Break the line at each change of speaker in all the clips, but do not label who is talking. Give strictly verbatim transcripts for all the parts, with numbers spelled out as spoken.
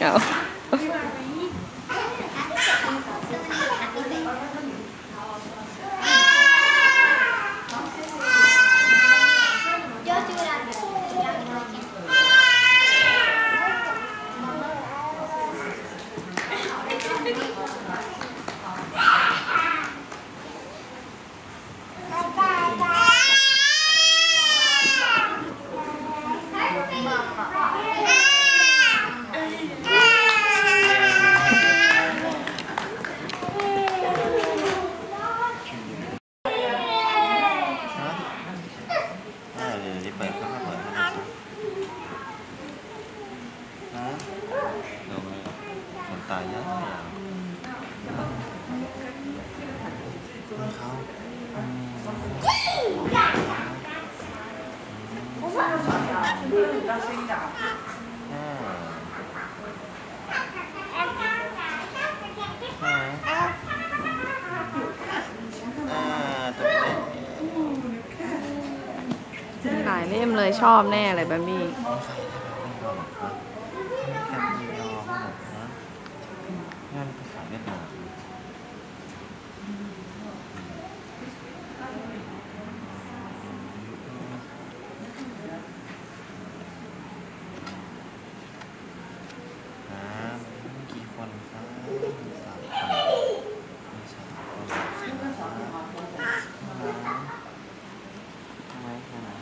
เอา
ตายแล้วเขา
หลายเล่มเลยชอบแน่เลยบัมบี้
งานภาษาเวียดนามกี่คนครับสามคนมีสามคนทำไมขนาด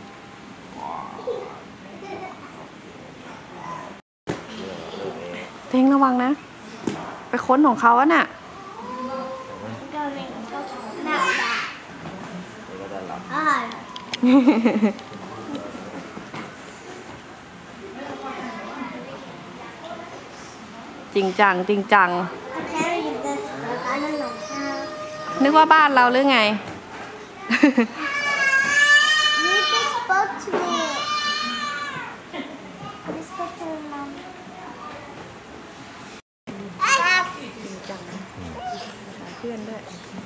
เท่งระวังนะไปค้นของเขาอะน่ะจริงจังจริงจังนึกว่าบ้านเราหรือไงเพื่อนด้วย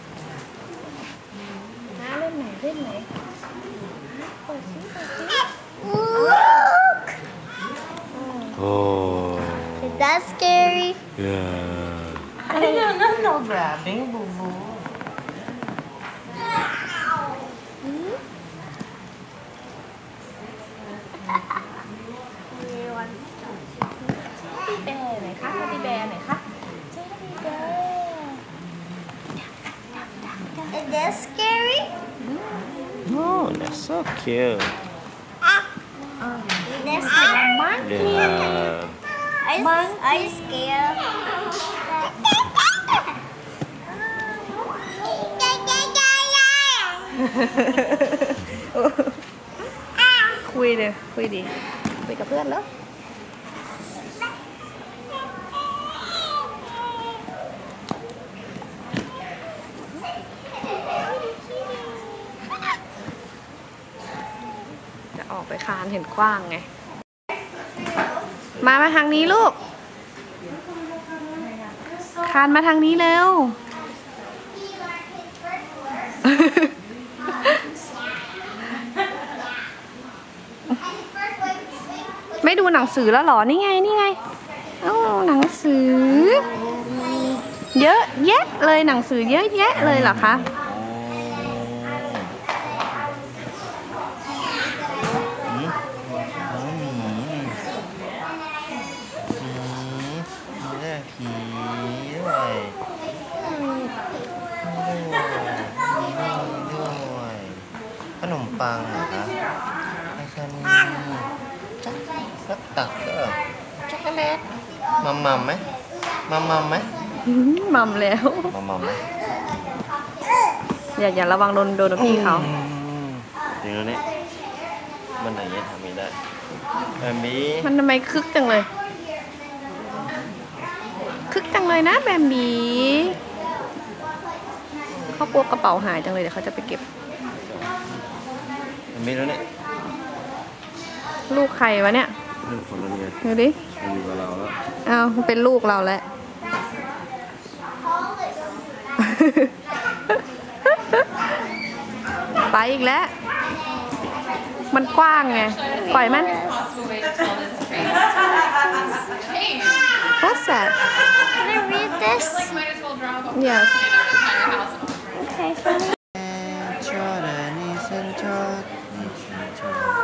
น้าเล่นไหนเล่นไหนเปิดซิเปิดซิ
โอ้
Is that scary?
Yeah.
I don't know, no grabbing, boo boo.
Teddy bear ไหนคะ Teddy bear ไหนคะ Teddy bear
Is that scary?
Oh, that's so cute.
Is that scary?
Yeah.
Are you, are you scared?
คุยเลยคุยดีคุยกับเพื่อนแล้วจะออกไปคานเห็นกว้างไงมามาทางนี้ลูกคานมาทางนี้เร็ว ไม่ดูหนังสือแล้วหรอนี่ไงนี่ไงโอ้หนังสือเยอะแยะเลยหนังสือเยอะแยะเลยเหรอคะ
ผีด้วยด้วยขนมปังเหรอคะไอชานีสักตักก็ช็อกโกแลตมัมมัมไหมมัมมัมไหม
มัมแล้ว
มัมมัมไหม
อย่าอย่าระวังโดนโดนพี่เขา
จริงแล้วเนี่ยมันไหนเนี่ยทำไม่ได้แบบนี้
มันทำไมคึกจังเลยคึกจังเลยนะแบมบีเขากลัวกระเป๋าหายจังเลยเดี๋ยวเขาจะไปเก็บ
แบบนี้แล้วเนี่ย
ลูกใครวะเนี่ย
ลูกคนละเนี่ย
ดูดิ
อยู่กับเราแล้ว
อ้าวเป็นลูกเราแล้วไปอีกแล้วมันกว้างไงปล่อยมัน What's that?
Can I read this?
Yes.
Okay.
Jordan isn't taught, isn't taught.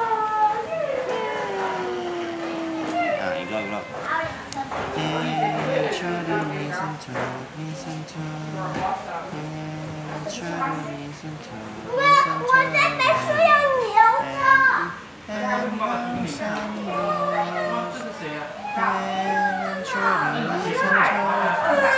อ่ะอีกรอบอีกรอบ Jordan isn't taught, isn't taught. Jordan isn't taught, isn't taught. And some knows. And Jordan isn't taught.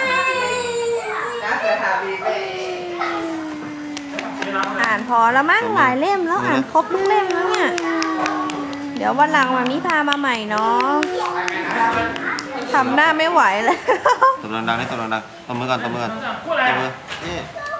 อ่านพอแล้วมั้งหลายเล่มแล้วอ่านครบทุกเล่มแล้วเนี่ย เดี๋ยววันหลังมามิพามาใหม่เนาะทำหน้าไม่ไหวแล้ว
ตบดังๆให้ตบดังๆตบมือก่อนตบมือก่อนตบมือนี่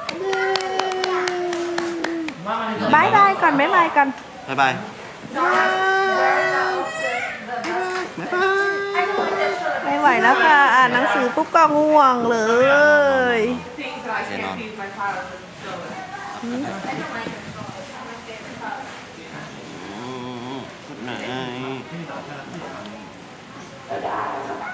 บายบายก่อนบายบายก่อน
บ๊ายบายบ๊ายบาย
ไม่ไหวแล้วค่ะ อ่านหนังสือปุ๊บก็ง่วงเลย
เดี๋ยวนอนอืมกุดไนท์